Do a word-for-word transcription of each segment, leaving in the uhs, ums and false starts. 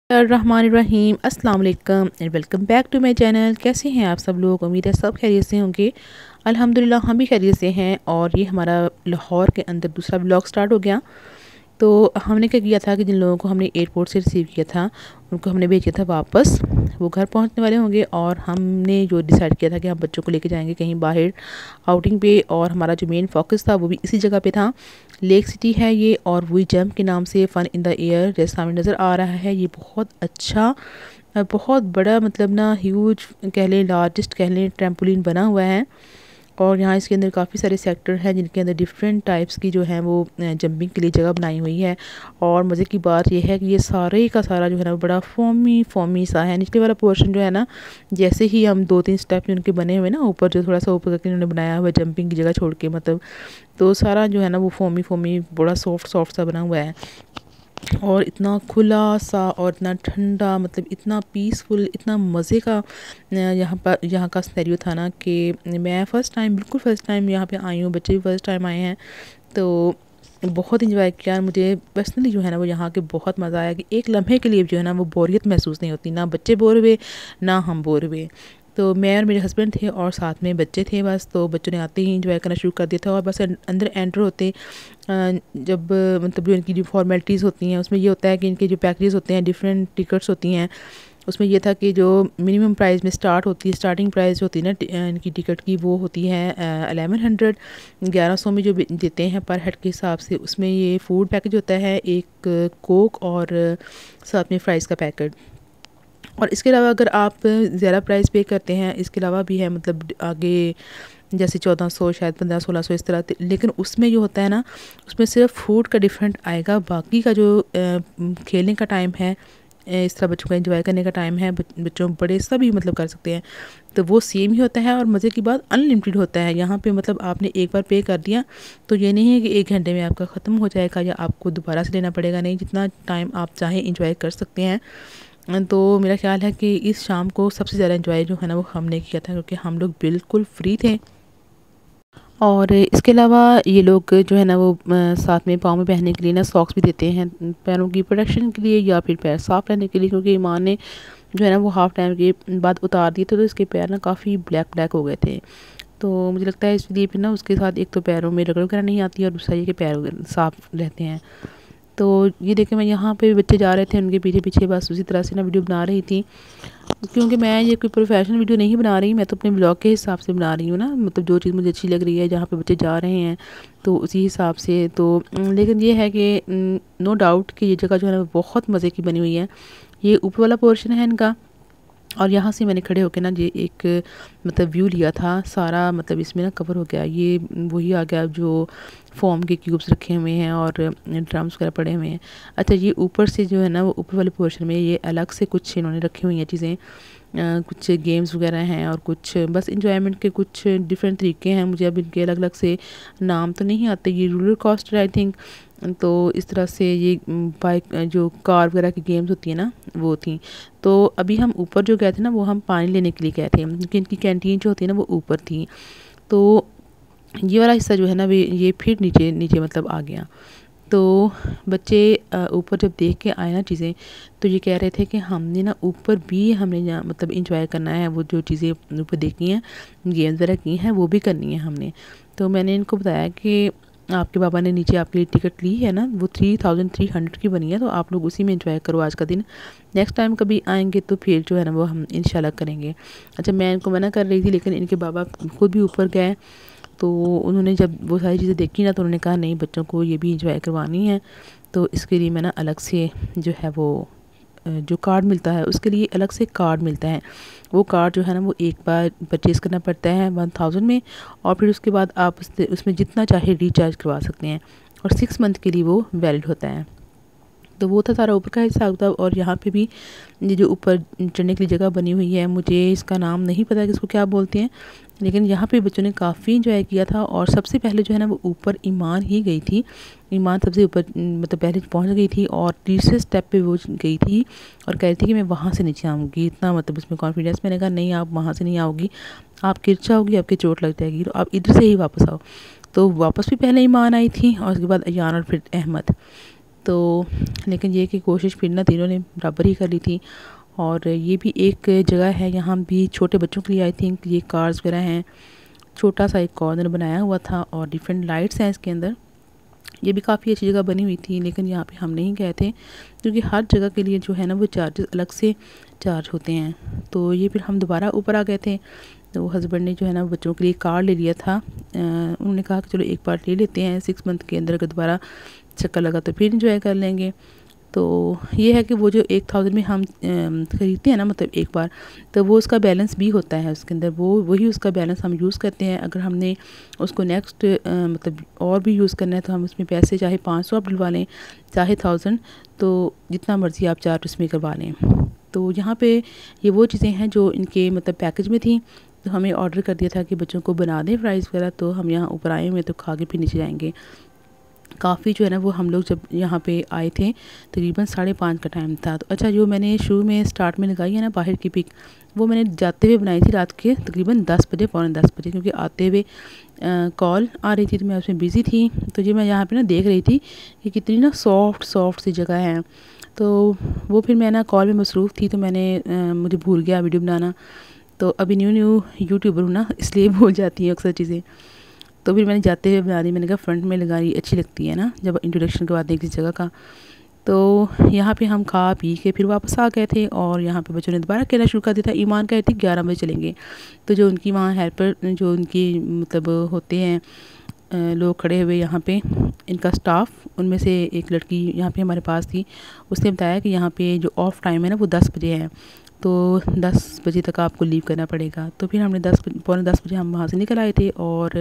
रहमानिर्रहीम अस्सलाम वालेकुम and welcome back to my channel. कैसे हैं आप सब लोग? उम्मीद है सब खैरियत से होंगे। अल्हम्दुलिल्लाह हम भी खैरियत से हैं। और ये हमारा लाहौर के अंदर दूसरा ब्लॉग स्टार्ट हो गया। तो हमने क्या किया था कि जिन लोगों को हमने एयरपोर्ट से रिसीव किया था उनको हमने भेजा था वापस। वो घर पहुंचने वाले होंगे और हमने जो डिसाइड किया था कि हम बच्चों को लेके जाएंगे कहीं बाहर आउटिंग पे। और हमारा जो मेन फोकस था वो भी इसी जगह पे था। लेक सिटी है ये और वही जंप के नाम से फ़न इन द एयर जैसा सामने नज़र आ रहा है। ये बहुत अच्छा बहुत बड़ा मतलब ना ह्यूज कह लें, लार्जेस्ट कह लें, ट्रैम्पोलिन बना हुआ है। और यहाँ इसके अंदर काफ़ी सारे सेक्टर हैं जिनके अंदर डिफरेंट टाइप्स की जो है वो जंपिंग के लिए जगह बनाई हुई है। और मज़े की बात यह है कि ये सारे का सारा जो है ना बड़ा फोमी फोमी सा है। निचले वाला पोर्शन जो है ना, जैसे ही हम दो तीन स्टेप उनके बने हुए ना ऊपर जो थोड़ा सा ऊपर करके उन्होंने बनाया हुआ है जंपिंग की जगह छोड़ के, मतलब तो सारा जो है ना वो फोमी फोमी बड़ा सॉफ्ट सॉफ्ट सा बना हुआ है। और इतना खुला सा और इतना ठंडा, मतलब इतना पीसफुल, इतना मज़े का यहाँ पर यहाँ का सिनेरियो था ना कि मैं फ़र्स्ट टाइम बिल्कुल फ़र्स्ट टाइम यहाँ पे आई हूँ। बच्चे भी फ़र्स्ट टाइम आए हैं तो बहुत इंजॉय किया। मुझे पर्सनली जो है ना वो यहाँ के बहुत मज़ा आया कि एक लम्हे के लिए जो है ना वो बोरियत महसूस नहीं होती। ना बच्चे बोर हुए ना हम बोर हुए। तो मैं और मेरे हस्बैंड थे और साथ में बच्चे थे बस। तो बच्चों ने आते ही इंजॉय करना शुरू कर दिया था। और बस अंदर एंटर होते जब मतलब जो इनकी जो फॉर्मेलिटीज़ होती हैं उसमें ये होता है कि इनके जो पैकेजेस होते हैं, डिफरेंट टिकट्स होती हैं। उसमें ये था कि जो मिनिमम प्राइस में स्टार्ट होती है, स्टार्टिंग प्राइस होती है ना इनकी टिकट की, वो होती है अलेवन हंड्रेड ग्यारह सौ में जो देते हैं पर हेड के हिसाब से। उसमें ये फूड पैकेज होता है, एक कोक और साथ में फ्राइज़ का पैकेट। और इसके अलावा अगर आप ज़्यादा प्राइस पे करते हैं, इसके अलावा भी है मतलब आगे जैसे चौदह सौ शायद पंद्रह सोलह सौ इस तरह। लेकिन उसमें जो होता है ना उसमें सिर्फ फूड का डिफरेंट आएगा, बाकी का जो खेलने का टाइम है, इस तरह बच्चों का एंजॉय करने का टाइम है, बच्चों बड़े सभी मतलब कर सकते हैं, तो वो सेम ही होता है। और मज़े की बात अनलिमिटेड होता है यहाँ पे। मतलब आपने एक बार पे कर दिया तो ये नहीं है कि एक घंटे में आपका ख़त्म हो जाएगा या आपको दोबारा से लेना पड़ेगा। नहीं, जितना टाइम आप चाहें इंजॉय कर सकते हैं। तो मेरा ख्याल है कि इस शाम को सबसे ज़्यादा एंजॉय जो है ना वो हमने किया था क्योंकि हम लोग बिल्कुल फ्री थे। और इसके अलावा ये लोग जो है ना वो साथ में पाँव में पहनने के लिए ना सॉक्स भी देते हैं, पैरों की प्रोटेक्शन के लिए या फिर पैर साफ़ रहने के लिए। क्योंकि ईमान ने जो है ना वो हाफ़ टाइम के बाद उतार दिए थे तो इसके पैर ना काफ़ी ब्लैक ब्लैक हो गए थे। तो मुझे लगता है इसलिए फिर ना उसके साथ एक तो पैरों में रगड़ वगैरह नहीं आती और दूसरा ये कि पैर साफ़ रहते हैं। तो ये देखें मैं यहाँ पे बच्चे जा रहे थे उनके पीछे पीछे बस उसी तरह से ना वीडियो बना रही थी। क्योंकि मैं ये कोई प्रोफेशनल वीडियो नहीं बना रही, मैं तो अपने ब्लॉग के हिसाब से बना रही हूँ ना। मतलब जो चीज़ मुझे अच्छी लग रही है, जहाँ पे बच्चे जा रहे हैं तो उसी हिसाब से। तो लेकिन ये है कि नो डाउट कि ये जगह जो है ना बहुत मज़े की बनी हुई है। ये ऊपर वाला पोर्शन है इनका और यहाँ से मैंने खड़े होकर ना ये एक मतलब व्यू लिया था सारा, मतलब इसमें ना कवर हो गया। ये वही आ गया जो फोम के क्यूब्स रखे हुए हैं और ड्रम्स वगैरह पड़े हुए हैं। अच्छा, ये ऊपर से जो है ना वो ऊपर वाले पोर्शन में ये अलग से कुछ इन्होंने रखी हुई हैं चीज़ें, कुछ गेम्स वगैरह हैं और कुछ बस इंजॉयमेंट के कुछ डिफरेंट तरीके हैं। मुझे अब इनके अलग अलग से नाम तो नहीं आते। ये रोलर कोस्टर आई थिंक। तो इस तरह से ये बाइक जो कार वगैरह की गेम्स होती है ना वो थी। तो अभी हम ऊपर जो गए थे ना वो हम पानी लेने के लिए गए थे क्योंकि इनकी कैंटीन जो होती है ना वो ऊपर थी। तो ये वाला हिस्सा जो है ना ये फिर नीचे नीचे मतलब आ गया। तो बच्चे ऊपर जब देख के आए ना चीज़ें तो ये कह रहे थे कि हमने ना ऊपर भी हमने मतलब इंजॉय करना है। वो जो चीज़ें ऊपर देखी हैं, गेम्स वगैरह की हैं, वो भी करनी है हमने। तो मैंने इनको बताया कि आपके पापा ने नीचे आपके लिए टिकट ली है ना, वो थ्री थाउजेंड थ्री हंड्रेड की बनी है, तो आप लोग उसी में इंजॉय करो आज का दिन। नेक्स्ट टाइम कभी आएंगे तो फिर जो है ना वो हम इंशाल्लाह करेंगे। अच्छा, मैं इनको मना कर रही थी लेकिन इनके बाबा खुद भी ऊपर गए। तो उन्होंने जब वो सारी चीज़ें देखी ना तो उन्होंने कहा नहीं, बच्चों को ये भी इंजॉय करवानी है। तो इसके लिए मैं ना अलग से जो है वो जो कार्ड मिलता है उसके लिए अलग से कार्ड मिलता है। वो कार्ड जो है ना वो एक बार परचेज़ करना पड़ता है वन थाउजेंड में और फिर उसके बाद आप उसमें जितना चाहे रिचार्ज करवा सकते हैं और सिक्स मंथ के लिए वो वैलिड होता है। तो वो था सारा ऊपर का हिसाब किताब। और यहाँ पे भी ये जो ऊपर चढ़ने की जगह बनी हुई है, मुझे इसका नाम नहीं पता कि इसको क्या बोलते हैं, लेकिन यहाँ पे बच्चों ने काफ़ी इंजॉय किया था। और सबसे पहले जो है ना वो ऊपर ईमान ही गई थी। ईमान सबसे ऊपर मतलब पहले पहुँच गई थी और तीसरे स्टेप पे वो गई थी और कह रही थी कि मैं वहाँ से नीचे आऊँगी। इतना मतलब उसमें कॉन्फिडेंस। मैंने कहा नहीं, आप वहाँ से नहीं आओगी, आप गिर जाओगी, आपकी चोट लग जाएगी, तो आप इधर से ही वापस आओ। तो वापस भी पहले ईमान आई थी और उसके बाद अयान और फिर अहमद। तो लेकिन ये कि कोशिश फिर ना तीनों ने बराबर ही कर ली थी। और ये भी एक जगह है, यहाँ भी छोटे बच्चों के लिए आई थिंक ये कार्स वगैरह हैं। छोटा सा एक कॉर्नर बनाया हुआ था और डिफरेंट लाइट्स हैं इसके अंदर। ये भी काफ़ी अच्छी जगह बनी हुई थी, लेकिन यहाँ पे हम नहीं गए थे क्योंकि हर जगह के लिए जो है ना वो चार्जेस अलग से चार्ज होते हैं। तो ये फिर हम दोबारा ऊपर आ गए थे। तो हस्बैंड ने जो है ना बच्चों के लिए कार ले लिया था। अ, उन्होंने कहा कि चलो एक बार ले लेते हैं, सिक्स मंथ के अंदर अगर दोबारा चक्कर लगा तो फिर इंजॉय कर लेंगे। तो ये है कि वो जो एक थाउजेंड में हम ख़रीदते हैं ना, मतलब एक बार, तो वो उसका बैलेंस भी होता है उसके अंदर, वो वही उसका बैलेंस हम यूज़ करते हैं। अगर हमने उसको नेक्स्ट मतलब और भी यूज़ करना है तो हम उसमें पैसे चाहे पाँच सौ आप डलवा लें, चाहे थाउजेंड, तो जितना मर्ज़ी आप चार्ज उसमें करवा लें। तो यहाँ पे ये वो चीज़ें हैं जो इनके मतलब पैकेज में थी। तो हमें ऑर्डर कर दिया था कि बच्चों को बना दें फ्राइज़ वगैरह। तो हम यहाँ ऊपर आए हुए तो खा के फिर नीचे जाएंगे। काफ़ी जो है ना वो हम लोग जब यहाँ पे आए थे तकरीबन साढ़े पाँच का टाइम था। तो अच्छा, जो मैंने शुरू में स्टार्ट में लगाई है ना बाहर की पिक, वो मैंने जाते हुए बनाई थी रात के तकरीबन दस बजे, पौने दस बजे, क्योंकि आते हुए कॉल आ रही थी तो मैं उसमें बिज़ी थी। तो जो मैं यहाँ पे ना देख रही थी कि कितनी ना सॉफ्ट सॉफ्ट सी जगह है। तो वो फिर मैं ना कॉल में मसरूफ़ थी तो मैंने आ, मुझे भूल गया वीडियो बनाना। तो अभी न्यू न्यू यूट्यूबर हूँ ना, इसलिए भूल जाती हैं अक्सर चीज़ें। तो फिर मैंने जाते हुए बना दी। मैंने कहा फ्रंट में लगाई अच्छी लगती है ना जब इंट्रोडक्शन करवाते हैं किसी जगह का। तो यहाँ पे हम खा पी के फिर वापस आ गए थे और यहाँ पे बच्चों ने दोबारा कहना शुरू कर दिया था। ईमान कह रही थी ग्यारह बजे चलेंगे। तो जो उनकी वहाँ हेल्पर जो उनकी मतलब होते हैं लोग खड़े हुए यहाँ पे, इनका स्टाफ, उनमें से एक लड़की यहाँ पे हमारे पास थी। उसने बताया कि यहाँ पे जो ऑफ़ टाइम है ना वो दस बजे है, तो दस बजे तक आपको लीव करना पड़ेगा। तो फिर हमने दस पौने दस बजे हम वहाँ से निकल आए थे और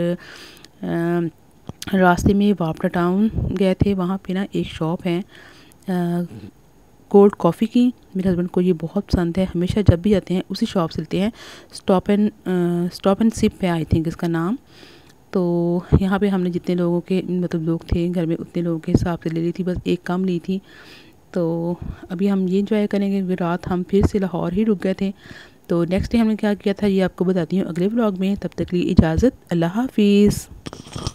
रास्ते में वापटा टाउन गए थे। वहाँ पे ना एक शॉप है कोल्ड कॉफ़ी की। मेरे हस्बैंड को ये बहुत पसंद है, हमेशा जब भी जाते हैं उसी शॉप से लेते हैं। Stop and stop and sip है आई थिंक इसका नाम। तो यहाँ पे हमने जितने लोगों के मतलब लोग थे घर में उतने लोगों के हिसाब से ले ली थी, बस एक कम ली थी। तो अभी हम ये इंजॉय करेंगे क्योंकि रात हम फिर से लाहौर ही रुक गए थे। तो नेक्स्ट डे हमने क्या किया था ये आपको बताती हूँ अगले व्लॉग में। तब तक के लिए इजाज़त, अल्लाह हाफिज़।